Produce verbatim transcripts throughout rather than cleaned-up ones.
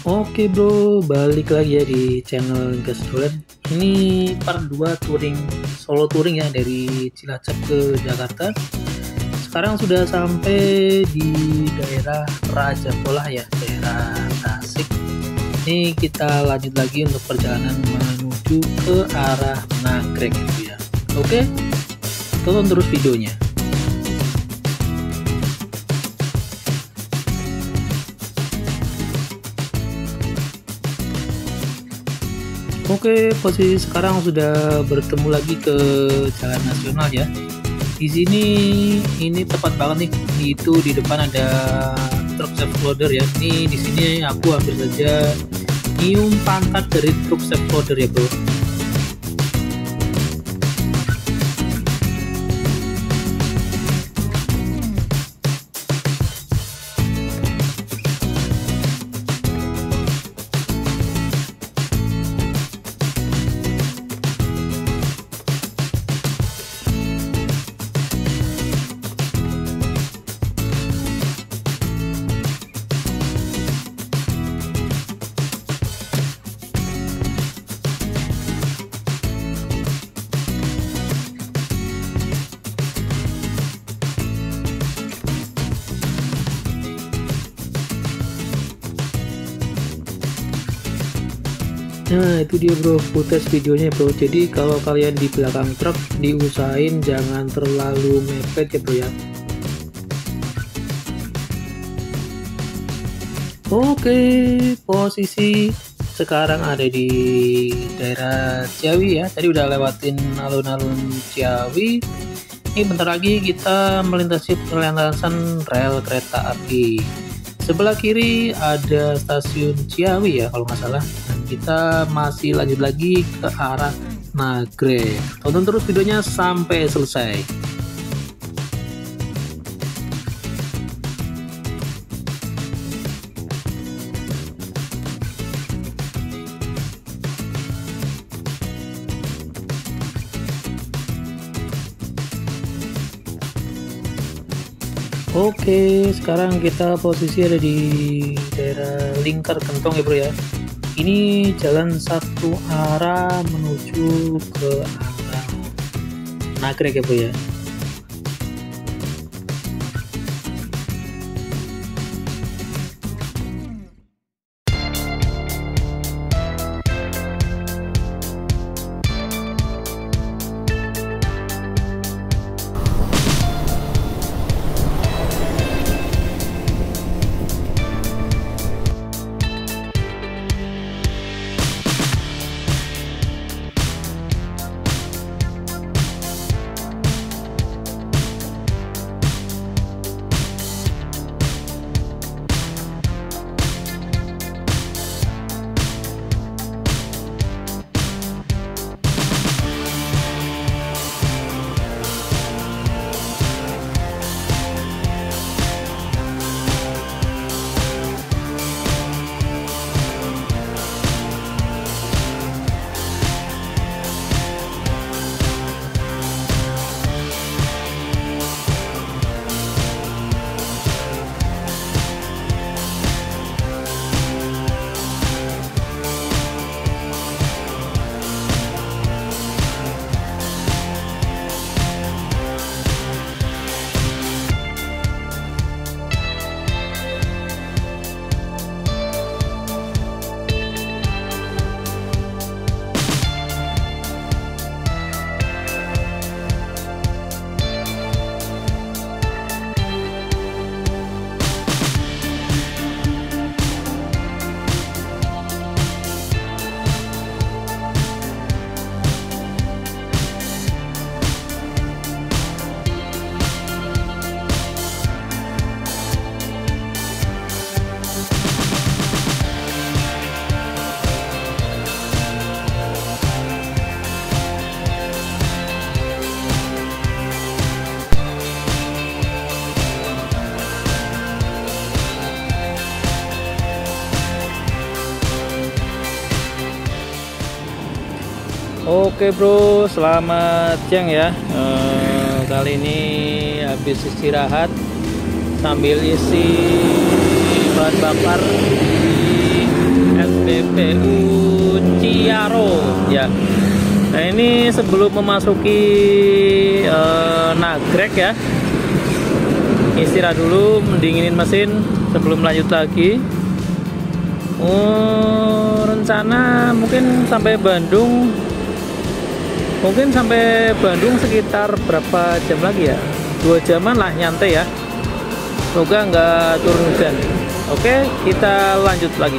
Oke bro, balik lagi ya di channel Gas Dolan. Ini part dua touring solo touring ya dari Cilacap ke Jakarta. Sekarang sudah sampai di daerah Raja Polah ya, daerah Tasik. Ini kita lanjut lagi untuk perjalanan menuju ke arah Nagrek gitu ya. Oke, tonton terus videonya. Oke, posisi sekarang sudah bertemu lagi ke jalan nasional ya. Di sini ini tepat banget nih. Itu di depan ada truk safe loader ya. Ini di sini aku hampir saja nyium pangkat dari truk safe loader ya, bro. Nah itu dia bro, footage videonya bro. Jadi kalau kalian di belakang truk diusahain jangan terlalu mepet ya bro ya. Oke, posisi sekarang ada di daerah Ciawi ya. Tadi udah lewatin alun-alun Ciawi. Ini bentar lagi kita melintasi perlintasan rel kereta api. Sebelah kiri ada stasiun Ciawi ya kalau nggak salah. Dan kita masih lanjut lagi ke arah Nagrek. Tonton terus videonya sampai selesai. Oke, sekarang kita posisi ada di daerah Lingkar Gentong ya bro ya. Ini jalan satu arah menuju ke arah Nagrek ya bro ya. Oke bro, selamat siang ya. E, kali ini habis istirahat sambil isi bahan bakar di S P B U Ciaro ya. Nah ini sebelum memasuki uh, nagrek ya, istirahat dulu, mendinginin mesin sebelum lanjut lagi. Oh, rencana mungkin sampai Bandung, mungkin sampai Bandung sekitar berapa jam lagi ya? Dua jaman lah nyantai ya. Semoga nggak turun hujan. Oke, kita lanjut lagi.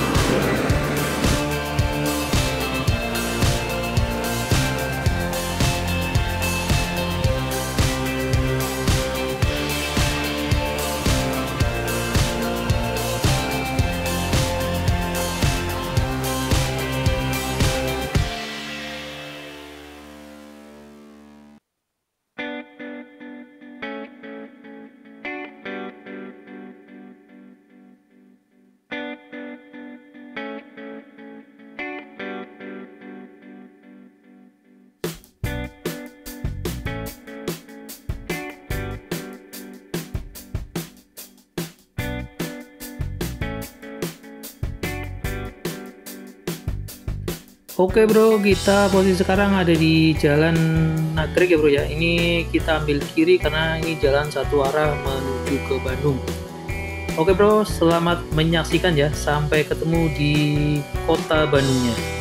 Oke bro, kita posisi sekarang ada di jalan nagrek ya bro ya. Ini kita ambil kiri karena ini jalan satu arah menuju ke Bandung. Oke bro, selamat menyaksikan ya. Sampai ketemu di kota Bandungnya.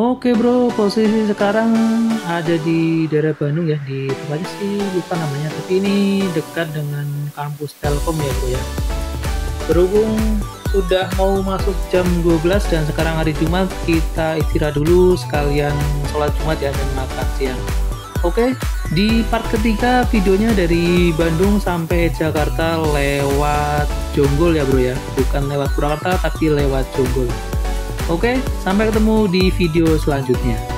Oke bro, posisi sekarang ada di daerah Bandung ya, di tempatnya sih lupa namanya, tapi ini dekat dengan kampus Telkom ya bro ya. Berhubung sudah mau masuk jam dua belas dan sekarang hari Jumat, kita istirahat dulu sekalian sholat Jumat ya dan makan siang. Oke, di part ketiga videonya dari Bandung sampai Jakarta lewat Jonggol ya bro ya, bukan lewat Purwakarta tapi lewat Jonggol. Oke, sampai ketemu di video selanjutnya.